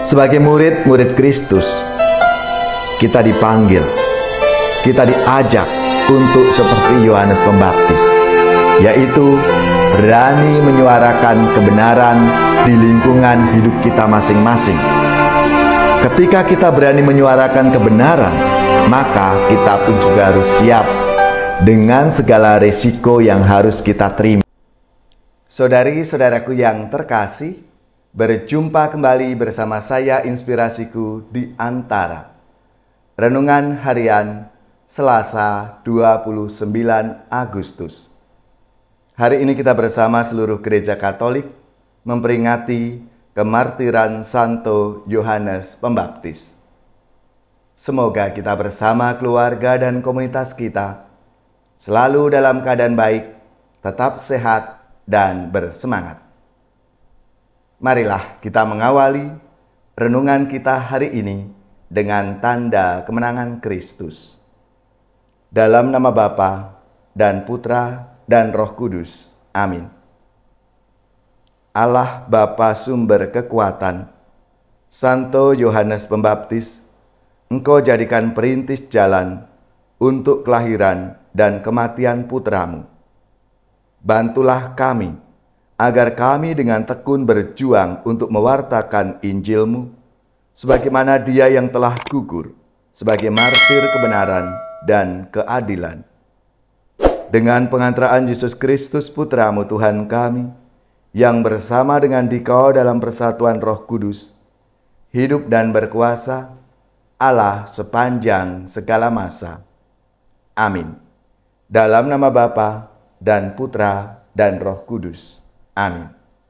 Sebagai murid-murid Kristus, kita dipanggil, kita diajak untuk seperti Yohanes Pembaptis, yaitu berani menyuarakan kebenaran di lingkungan hidup kita masing-masing. Ketika kita berani menyuarakan kebenaran, maka kita pun juga harus siap dengan segala resiko yang harus kita terima. Saudari-saudaraku yang terkasih, berjumpa kembali bersama saya Inspirasiku di Antara. Renungan Harian Selasa 29 Agustus. Hari ini kita bersama seluruh Gereja Katolik memperingati kemartiran Santo Yohanes Pembaptis. Semoga kita bersama keluarga dan komunitas kita selalu dalam keadaan baik, tetap sehat, dan bersemangat. Marilah kita mengawali renungan kita hari ini dengan tanda kemenangan Kristus. Dalam nama Bapa dan Putra dan Roh Kudus. Amin. Allah Bapa sumber kekuatan, Santo Yohanes Pembaptis, Engkau jadikan perintis jalan untuk kelahiran dan kematian putramu. Bantulah kami, agar kami dengan tekun berjuang untuk mewartakan Injil-Mu, sebagaimana Dia yang telah gugur sebagai martir kebenaran dan keadilan. Dengan pengantaraan Yesus Kristus Putra-Mu Tuhan kami, yang bersama dengan Dikau dalam persatuan Roh Kudus, hidup dan berkuasa, Allah sepanjang segala masa. Amin. Dalam nama Bapa dan Putra dan Roh Kudus. Amin.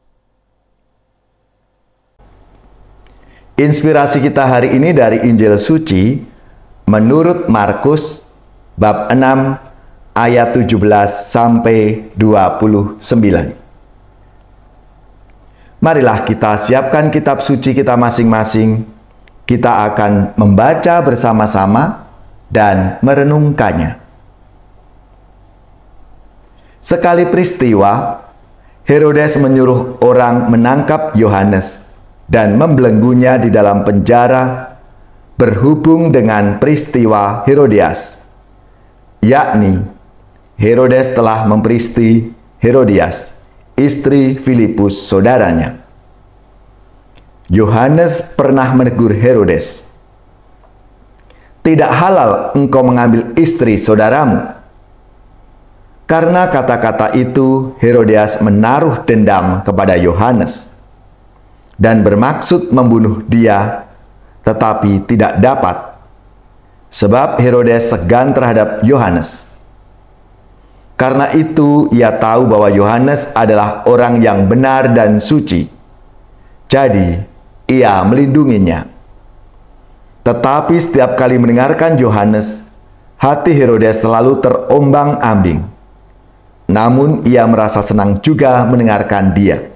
Inspirasi kita hari ini dari Injil Suci menurut Markus bab 6 ayat 17 sampai 29. Marilah kita siapkan kitab suci kita masing-masing. Kita akan membaca bersama-sama dan merenungkannya. Sekali peristiwa, Herodes menyuruh orang menangkap Yohanes dan membelenggunya di dalam penjara berhubung dengan peristiwa Herodias, yakni Herodes telah memperisti Herodias, istri Filipus saudaranya. Yohanes pernah menegur Herodes, "Tidak halal engkau mengambil istri saudaramu." Karena kata-kata itu, Herodias menaruh dendam kepada Yohanes dan bermaksud membunuh dia, tetapi tidak dapat, sebab Herodes segan terhadap Yohanes. Karena itu, ia tahu bahwa Yohanes adalah orang yang benar dan suci, jadi ia melindunginya. Tetapi setiap kali mendengarkan Yohanes, hati Herodes selalu terombang-ambing. Namun ia merasa senang juga mendengarkan dia.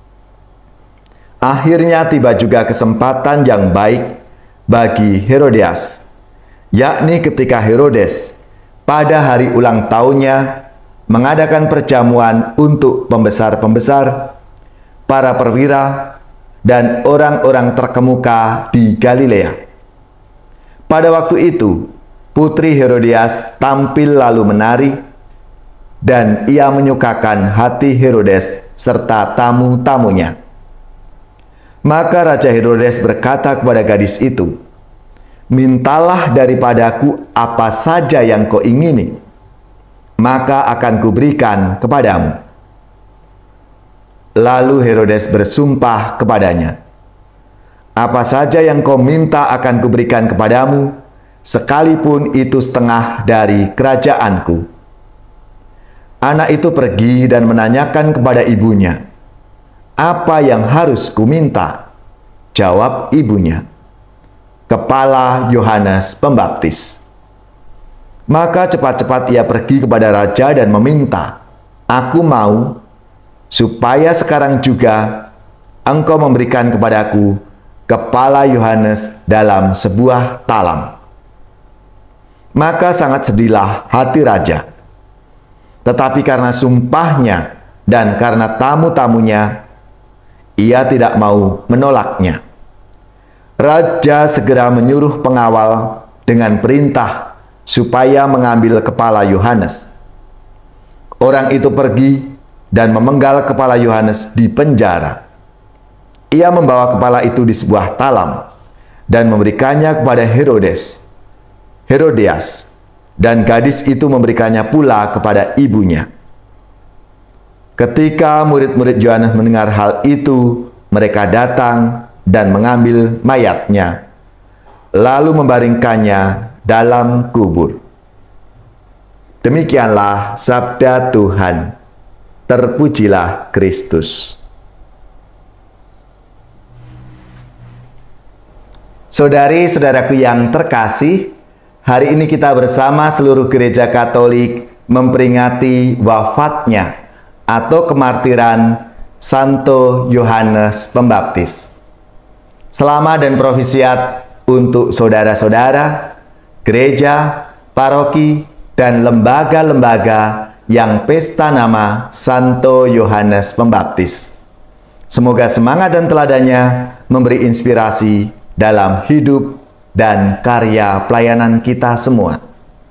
Akhirnya tiba juga kesempatan yang baik bagi Herodias, yakni ketika Herodes pada hari ulang tahunnya mengadakan perjamuan untuk pembesar-pembesar, para perwira, dan orang-orang terkemuka di Galilea. Pada waktu itu, putri Herodias tampil lalu menari, dan ia menyukakan hati Herodes serta tamu-tamunya. Maka Raja Herodes berkata kepada gadis itu, "Mintalah daripadaku apa saja yang kau ingini, maka akan kuberikan kepadamu." Lalu Herodes bersumpah kepadanya, "Apa saja yang kau minta akan kuberikan kepadamu, sekalipun itu setengah dari kerajaanku." Anak itu pergi dan menanyakan kepada ibunya, "Apa yang harus kuminta?" Jawab ibunya, "Kepala Yohanes Pembaptis." Maka cepat-cepat ia pergi kepada raja dan meminta, "Aku mau supaya sekarang juga engkau memberikan kepadaku kepala Yohanes dalam sebuah talam." Maka sangat sedihlah hati raja. Tetapi karena sumpahnya dan karena tamu-tamunya, ia tidak mau menolaknya. Raja segera menyuruh pengawal dengan perintah supaya mengambil kepala Yohanes. Orang itu pergi dan memenggal kepala Yohanes di penjara. Ia membawa kepala itu di sebuah talam dan memberikannya kepada Herodias, dan gadis itu memberikannya pula kepada ibunya. Ketika murid-murid Yohanes mendengar hal itu, mereka datang dan mengambil mayatnya, lalu membaringkannya dalam kubur. Demikianlah sabda Tuhan. Terpujilah Kristus. Saudari-saudaraku yang terkasih, hari ini kita bersama seluruh gereja Katolik memperingati wafatnya atau kemartiran Santo Yohanes Pembaptis. Selamat dan profisiat untuk saudara-saudara, gereja, paroki, dan lembaga-lembaga yang pesta nama Santo Yohanes Pembaptis. Semoga semangat dan teladannya memberi inspirasi dalam hidup dan karya pelayanan kita semua.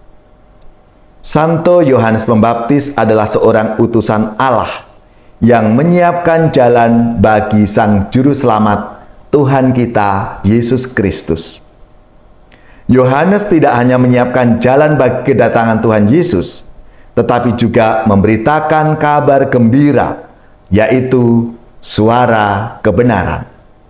Santo Yohanes Pembaptis adalah seorang utusan Allah yang menyiapkan jalan bagi Sang Juru Selamat Tuhan kita, Yesus Kristus. Yohanes tidak hanya menyiapkan jalan bagi kedatangan Tuhan Yesus, tetapi juga memberitakan kabar gembira, yaitu suara kebenaran.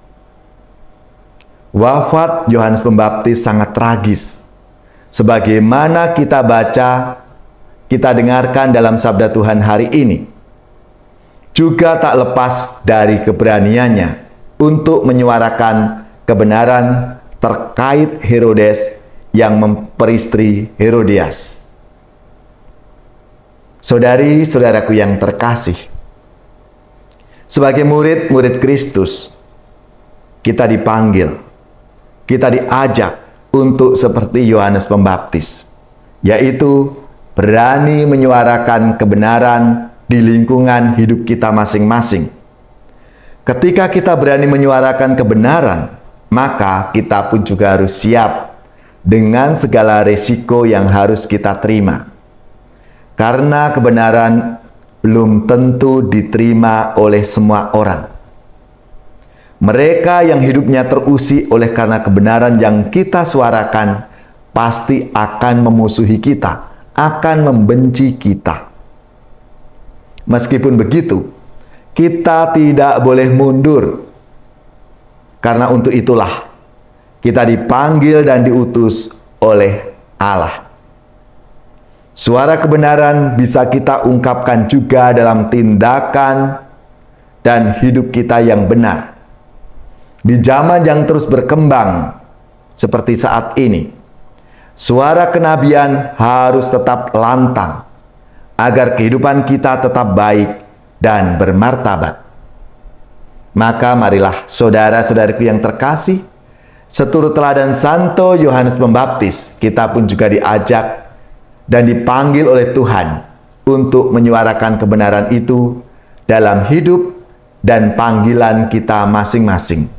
Wafat Yohanes Pembaptis sangat tragis. Sebagaimana kita baca, kita dengarkan dalam sabda Tuhan hari ini, juga tak lepas dari keberaniannya untuk menyuarakan kebenaran terkait Herodes yang memperistri Herodias. Saudari-saudaraku yang terkasih, sebagai murid-murid Kristus, kita dipanggil, kita diajak untuk seperti Yohanes Pembaptis, yaitu berani menyuarakan kebenaran di lingkungan hidup kita masing-masing. Ketika kita berani menyuarakan kebenaran, maka kita pun juga harus siap dengan segala resiko yang harus kita terima. Karena kebenaran belum tentu diterima oleh semua orang. Mereka yang hidupnya terusik oleh karena kebenaran yang kita suarakan pasti akan memusuhi kita, akan membenci kita. Meskipun begitu, kita tidak boleh mundur. Karena untuk itulah kita dipanggil dan diutus oleh Allah. Suara kebenaran bisa kita ungkapkan juga dalam tindakan dan hidup kita yang benar. Di zaman yang terus berkembang seperti saat ini, suara kenabian harus tetap lantang agar kehidupan kita tetap baik dan bermartabat. Maka marilah saudara-saudariku yang terkasih, seturut teladan Santo Yohanes Pembaptis, kita pun juga diajak dan dipanggil oleh Tuhan untuk menyuarakan kebenaran itu dalam hidup dan panggilan kita masing-masing.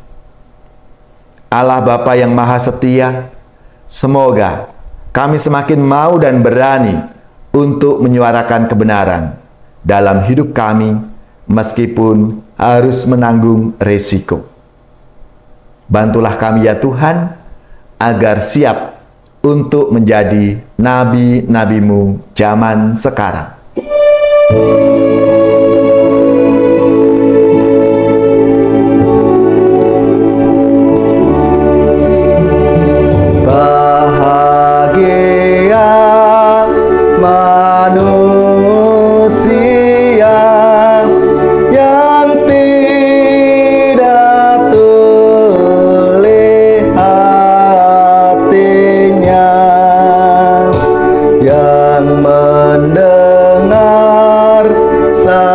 Allah Bapa yang Maha Setia, semoga kami semakin mau dan berani untuk menyuarakan kebenaran dalam hidup kami, meskipun harus menanggung resiko. Bantulah kami ya Tuhan, agar siap untuk menjadi nabi-nabi-Mu zaman sekarang. Mendengar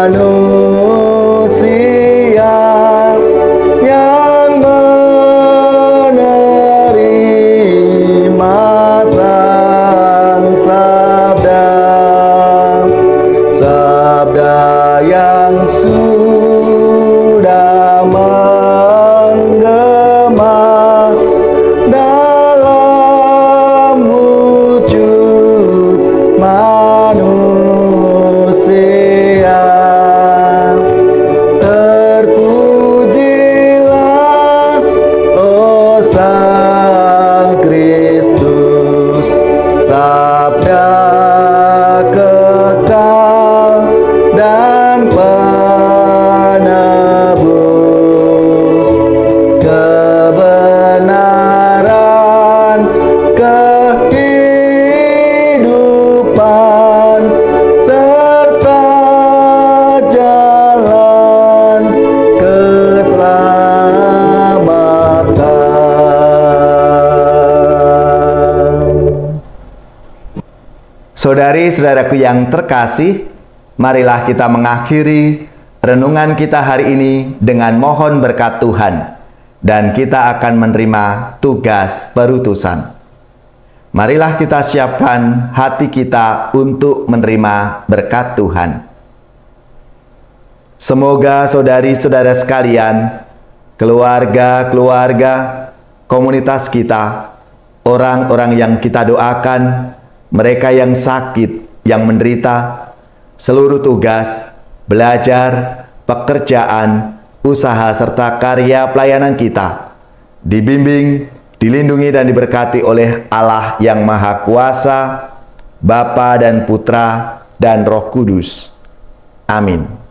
manusia yang menerima sang sabda, sabda yang sudah menggema dalam wujud manusia. Terpujilah, oh Sang Kristus, sabda kekal dan penebus, kebenaran, kehidupan, serta jalan keselamatan. Saudari-saudaraku yang terkasih, marilah kita mengakhiri renungan kita hari ini dengan mohon berkat Tuhan, dan kita akan menerima tugas perutusan. Marilah kita siapkan hati kita untuk menerima berkat Tuhan. Semoga saudari-saudara sekalian, keluarga-keluarga, komunitas kita, orang-orang yang kita doakan, mereka yang sakit, yang menderita, seluruh tugas, belajar, pekerjaan, usaha, serta karya pelayanan kita dibimbing, dilindungi, dan diberkati oleh Allah yang Maha Kuasa, Bapa dan Putra dan Roh Kudus. Amin.